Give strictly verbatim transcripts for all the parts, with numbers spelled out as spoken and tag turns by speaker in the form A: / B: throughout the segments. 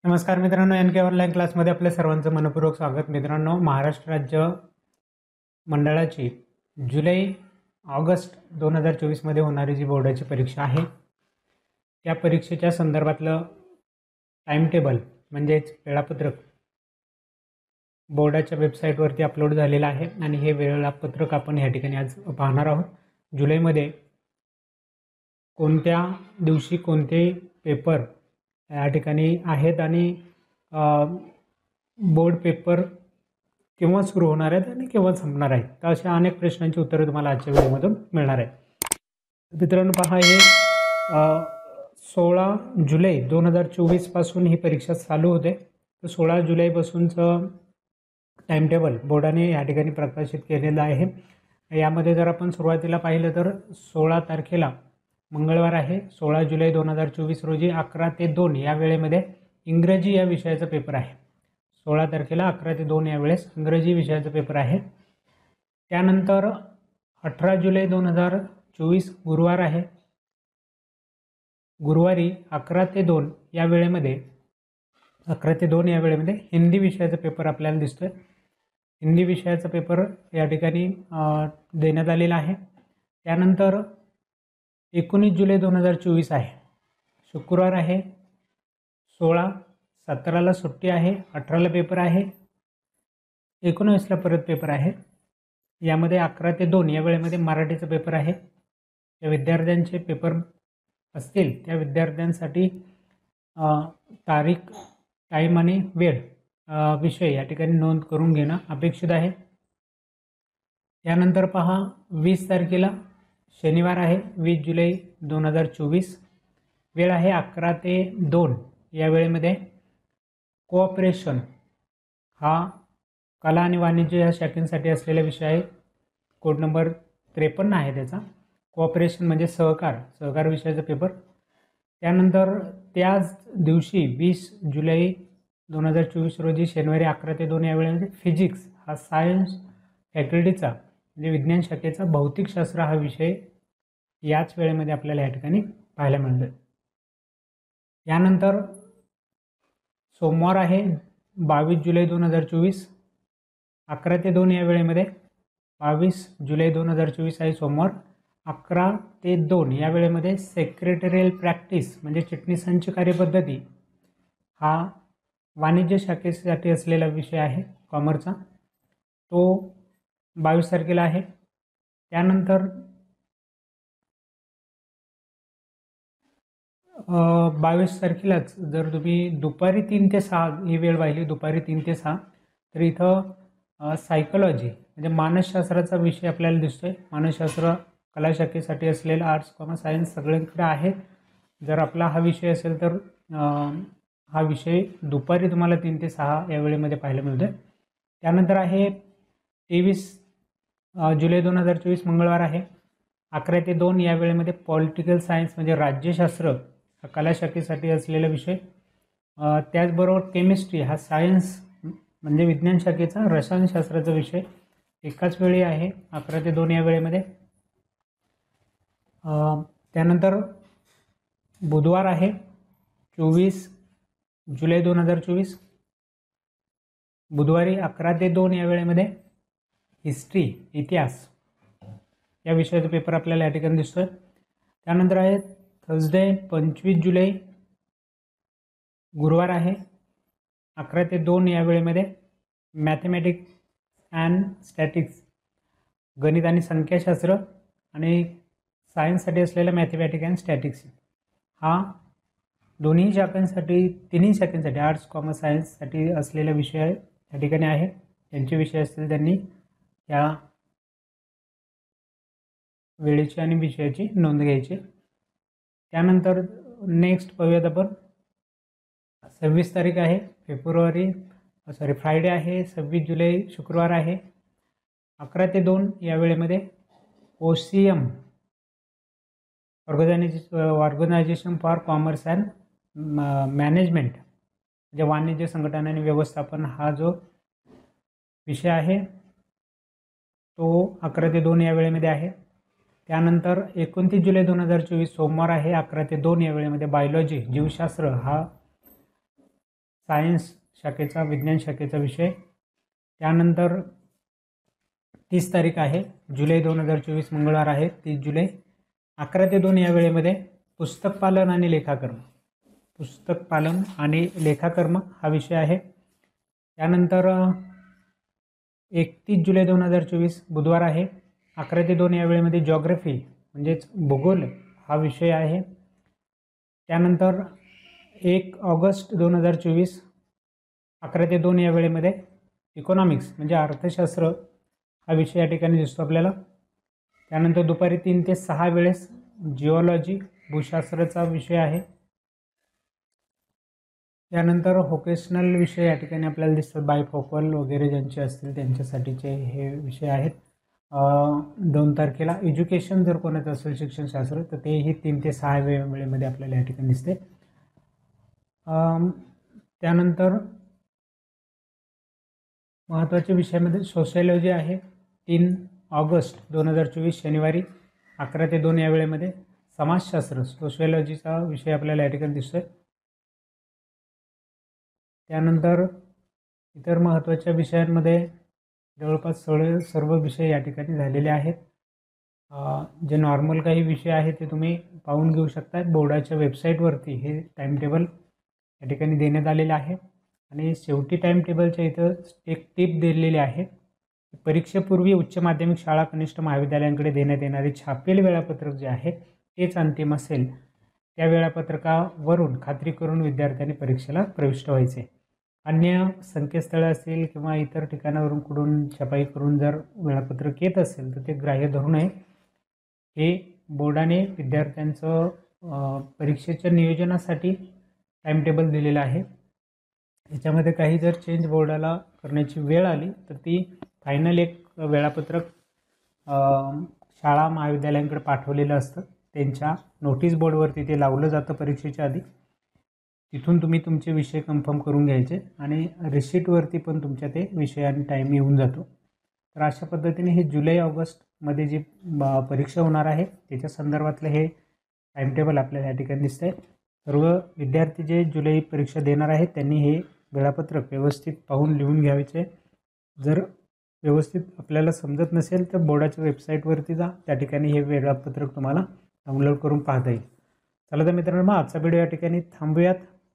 A: नमस्कार मित्रांनो, एन के ऑनलाईन क्लासमध्ये आपल्या सर्वांचं मनपूर्वक स्वागत. मित्रांनो, महाराष्ट्र राज्य मंडळाची जुलै ऑगस्ट दोन हजार चोवीसमध्ये होणारी जी बोर्डाची परीक्षा आहे त्या परीक्षेच्या संदर्भातलं टाईम टेबल म्हणजेच वेळापत्रक बोर्डाच्या वेबसाईटवरती अपलोड झालेलं आहे आणि हे वेळापत्रक आपण या ठिकाणी आज पाहणार आहोत. जुलैमध्ये कोणत्या दिवशी कोणते पेपर या ठिकाणी आहेत आणि बोर्ड पेपर केव्हा सुरू होणार आहेत आणि केव्हा संपणार आहेत, तर अशा अनेक प्रश्नांची उत्तरं तुम्हाला आजच्या व्हिडिओमधून मिळणार आहेत. मित्रांनो पहा, हे सोळा जुलै दोन हजार चोवीसपासून ही परीक्षा चालू होते. तर सोळा जुलैपासूनचं टाईम टेबल बोर्डाने या ठिकाणी प्रकाशित केलेलं आहे. यामध्ये जर आपण सुरुवातीला पाहिलं तर सोळा तारखेला मंगळवार आहे, सोळा जुलै दोन हजार चोवीस रोजी अकरा ते दोन या वेळेमध्ये इंग्रजी या विषयाचा पेपर आहे. सोळा तारखेला अकरा ते दोन या वेळेस इंग्रजी विषयाचा पेपर आहे. त्यानंतर अठरा जुलै दोन हजार चोवीस गुरुवार आहे. गुरुवारी अकरा ते दोन या वेळेमध्ये अकरा ते दोन या वेळेमध्ये हिंदी विषयाचा पेपर आपल्याला दिसतो आहे. हिंदी विषयाचा पेपर या ठिकाणी देण्यात आलेला आहे. त्यानंतर एकोणीस जुलै दोन हजार चोवीस आहे, शुक्रवार आहे. सोळा सतराला सुट्टी आहे, अठराला पेपर आहे, एकोणवीसला परत पेपर आहे. यामध्ये अकरा ते दोन या वेळेमध्ये मराठीचा पेपर आहे. त्या विद्यार्थ्यांचे पेपर असतील त्या विद्यार्थ्यांसाठी तारीख, टाईम आणि वेळ विषय या ठिकाणी नोंद करून घेणं अपेक्षित आहे. यानंतर पहा, वीस तारखेला शनिवार आहे, वीस जुलै दोन हजार चोवीस. वेळ आहे अकरा ते दोन या वेळेमध्ये. कोऑपरेशन हा कला आणि वाणिज्य या शाखेसाठी असलेला विषय आहे. कोड नंबर त्रेपन्न आहे त्याचा. कोऑपरेशन म्हणजे सहकार, सहकार विषयाचा पेपर. त्यानंतर त्याच दिवशी वीस जुलै दोन हजार चोवीस रोजी शनिवारी अकरा ते दोन या वेळेमध्ये फिजिक्स हा सायन्स फॅकल्टीचा म्हणजे विज्ञान शाखेचा भौतिकशास्त्र हा विषय याच वेळेमध्ये आपल्याला या ठिकाणी पाहायला मिळतो. यानंतर सोमवार आहे, बावीस जुलै दोन हजार चोवीस. अकरा ते दोन या वेळेमध्ये बावीस जुलै दोन हजार चोवीस आहे सोमवार. अकरा ते दोन या वेळेमध्ये सेक्रेटरियल प्रॅक्टिस म्हणजे चिटणीसांची कार्यपद्धती हा वाणिज्य शाखेसाठी असलेला विषय आहे कॉमर्सचा. तो बावीस तारखेला आहे. त्यानंतर बावीस तारखेलाच जर तुम्ही दुपारी तीन ते सहा ही वेळ पाहिली, दुपारी तीन ते सहा, तर इथं सायकोलॉजी म्हणजे मानसशास्त्राचा विषय आपल्याला दिसतो आहे. मानसशास्त्र कला शाखेसाठी असलेला आर्ट्स कॉमर्स सायन्स सगळ्यांकडे आहे. जर आपला हा विषय असेल तर हा विषय दुपारी तुम्हाला तीन ते सहा या वेळेमध्ये पाहायला मिळतो आहे. त्यानंतर आहे तेवीस जुलै दोन हजार चोवीस मंगळवार आहे, अकरा ते दोन या वेळेमध्ये पॉलिटिकल सायन्स म्हणजे राज्यशास्त्र हा कला शाखेसाठी असलेला विषय. त्याचबरोबर केमिस्ट्री हा सायन्स म्हणजे विज्ञान शाखेचा रसायनशास्त्राचा विषय एकाच वेळी आहे, अकरा ते दोन या वेळेमध्ये. त्यानंतर बुधवार आहे, चोवीस जुलै दोन हजार चोवीस. बुधवारी अकरा ते दोन या वेळेमध्ये हिस्ट्री इतिहास या विषयाचा पेपर आपल्याला या ठिकाणी दिसतो आहे. त्यानंतर आहे थर्सडे पंचवीस जुलै गुरुवार आहे, अकरा ते दोन या वेळेमध्ये मॅथमॅटिक्स अँड स्टॅटिक्स गणित आणि संख्याशास्त्र आणि सायन्ससाठी असलेला मॅथमॅटिक्स अँड स्टॅटिक्स हा दोन्ही शाखांसाठी तिन्ही शाखांसाठी आर्ट्स कॉमर्स सायन्ससाठी असलेला विषय या ठिकाणी आहे. त्यांचे विषय असतील त्यांनी या वेळेची आणि विषयाची नोंद घ्यायची. त्यानंतर नेक्स्ट पाहूयात आपण. सव्वीस तारीख आहे फेब्रुवारी सॉरी फ्रायडे आहे, सव्वीस जुलै शुक्रवार आहे, अकरा ते दोन या वेळेमध्ये O C M organisation organisation for commerce and management म्हणजे वाणिज्य संघटन आणि व्यवस्थापन हा जो विषय आहे तो अकरा ते दोन या वेळेमध्ये आहे. त्यानंतर एकोणतीस जुलै दोन हजार चोवीस सोमवार आहे, अकरा ते दोन या वेळेमध्ये बायोलॉजी जीवशास्त्र हा सायन्स शाखेचा, विज्ञान शाखेचा विषय. त्यानंतर तीस तारीख आहे जुलै दोन हजार चोवीस, मंगळवार आहे तीस जुलै, अकरा ते दोन या वेळेमध्ये पुस्तक पालन आणि लेखाकर्म, पुस्तक पालन आणि लेखाकर्म हा विषय आहे. त्यानंतर एकतीस जुलै दोन हजार चोवीस बुधवार आहे, अकरा ते दोन या वेळेमध्ये जॉग्रफी म्हणजेच भूगोल हा विषय आहे. त्यानंतर एक ऑगस्ट दोन हजार चोवीस, अकरा ते दोन या वेळेमध्ये इकॉनॉमिक्स म्हणजे अर्थशास्त्र हा विषय या ठिकाणी दिसतो आपल्याला. त्यानंतर दुपारी तीन ते सहा वेळेस जिओलॉजी भूशास्त्राचा विषय आहे. त्यानंतर व्होकेशनल विषय या ठिकाणी आपल्याला दिसतात, बायफोकल वगैरे ज्यांचे असतील त्यांच्यासाठीचे हे विषय आहेत. दोन तारखेला एज्युकेशन जर कोणाचं असेल शिक्षणशास्त्र तर तेही तीन ते सहा वे वेळेमध्ये आपल्याला या ठिकाणी दिसते. त्यानंतर महत्त्वाच्या विषयामध्ये सोशिओलॉजी आहे, तीन ऑगस्ट दोन हजार चोवीस शनिवारी अकरा ते दोन या वेळेमध्ये समाजशास्त्र सोशिओलॉजीचा विषय आपल्याला या ठिकाणी दिसतोय. त्यानंतर इतर महत्त्वाच्या विषयांमध्ये जवळपास सगळे सर्व विषय या ठिकाणी झालेले आहेत. जे नॉर्मल काही विषय आहेत ते तुम्ही पाहून घेऊ शकता. बोर्डाच्या वेबसाईटवरती हे टाईमटेबल या ठिकाणी देण्यात आलेलं आहे. आणि शेवटी टाईमटेबलच्या इथं एक टिप दिलेली आहे, परीक्षेपूर्वी उच्च माध्यमिक शाळा कनिष्ठ महाविद्यालयांकडे देण्यात येणारे छापील वेळापत्रक जे आहे तेच अंतिम असेल. त्या वेळापत्रकावरून खात्री करून विद्यार्थ्यांनी परीक्षेला प्रविष्ट व्हायचे. अन्य संकेतस्थळं असतील किंवा इतर ठिकाणावरून कुठून छपाई करून जर वेळापत्रक येत असेल तर ते ग्राह्य धरू नये. हे बोर्डाने विद्यार्थ्यांचं परीक्षेच्या नियोजनासाठी टाईमटेबल दिलेलं आहे. याच्यामध्ये काही जर चेंज बोर्डाला करण्याची वेळ आली तर ती फायनल एक वेळापत्रक शाळा महाविद्यालयांकडे पाठवलेलं असतं. त्यांच्या नोटीस बोर्डवरती ते लावलं जातं परीक्षेच्या आधी. तिथून तुम्ही तुमचे विषय कन्फर्म करून घ्यायचे आणि रिसिटवरती पण तुमच्या ते विषय आणि टाईम येऊन जातो. तर अशा पद्धतीने हे जुलै ऑगस्टमध्ये जी परीक्षा होणार आहे त्याच्या संदर्भातलं हे टाईमटेबल आपल्याला या ठिकाणी दिसतं आहे. सर्व विद्यार्थी जे जुलै परीक्षा देणार आहेत त्यांनी हे वेळापत्रक व्यवस्थित पाहून लिहून घ्यायचे. जर व्यवस्थित आपल्याला समजत नसेल तर बोर्डाच्या वेबसाईटवरती जा, त्या ठिकाणी हे वेळापत्रक तुम्हाला डाउनलोड करून पाहता येईल. चला तर मित्रांनो, मग आजचा व्हिडिओ या ठिकाणी थांबूयात.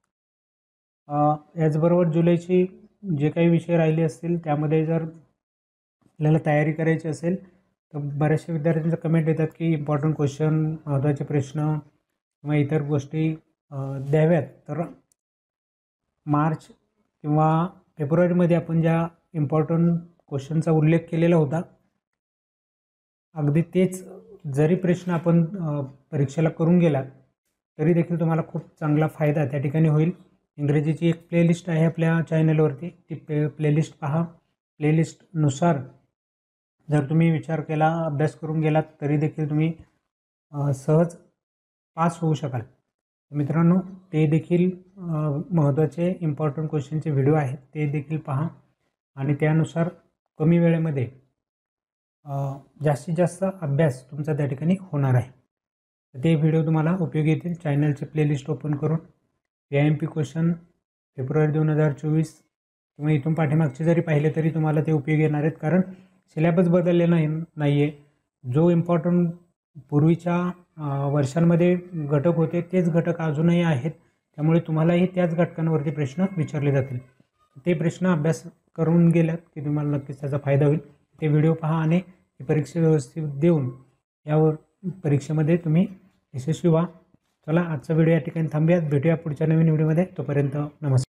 A: याचबरोबर जुलैची जे काही विषय राहिले असतील त्यामध्ये जर आपल्याला तयारी करायची असेल तर बऱ्याचशा विद्यार्थ्यांचा कमेंट येतात की इम्पॉर्टंट क्वेश्चन, महत्त्वाचे प्रश्न किंवा इतर गोष्टी द्याव्यात. तर मार्च किंवा फेब्रुवारीमध्ये आपण ज्या इम्पॉर्टंट क्वेश्चनचा उल्लेख केलेला होता अगदी तेच जरी प्रश्न आपण परीक्षेला करून गेलात तरी देखील तुम्हाला खूप चांगला फायदा त्या ठिकाणी होईल. इंग्रजीची एक प्लेलिस्ट आहे आपल्या चॅनलवरती, ती प्ले प्लेलिस्ट पहा. प्लेलिस्टनुसार जर तुम्ही विचार केला, अभ्यास करून गेलात तरी देखील तुम्ही सहज पास होऊ शकाल. मित्रांनो, ते देखील महत्त्वाचे इम्पॉर्टंट क्वेश्चनचे व्हिडिओ आहेत ते देखील पहा आणि त्यानुसार कमी वेळेमध्ये जास्तीत जास्त अभ्यास तुमचा त्या ठिकाणी होणार आहे. ते व्हिडिओ तुम्हाला उपयोगी येतील. चॅनलचे प्लेलिस्ट ओपन करून P I M P question फेब्रुवारी दोन हजार चोवीस किंवा इथून पाठीमागचे जरी पाहिले तरी तुम्हाला ते उपयोगी येणार आहेत. कारण सिलेबस बदलले नाही नाही आहे. जो इम्पॉर्टंट पूर्वीच्या वर्षांमध्ये घटक होते तेच घटक अजूनही आहेत. त्यामुळे तुम्हालाही त्याच घटकांवरती प्रश्न विचारले जातील. ते प्रश्न अभ्यास करून गेलात की तुम्हाला नक्कीच त्याचा फायदा होईल. ते व्हिडिओ पहा आणि परीक्षा व्यवस्थित देऊन यावर परीक्षेमध्ये तुम्ही यशस्वी व्हा. चला, आजचा व्हिडिओ या ठिकाणी थांबूयात. भेटूया पुढच्या नवीन व्हिडिओमध्ये. तोपर्यंत नमस्कार.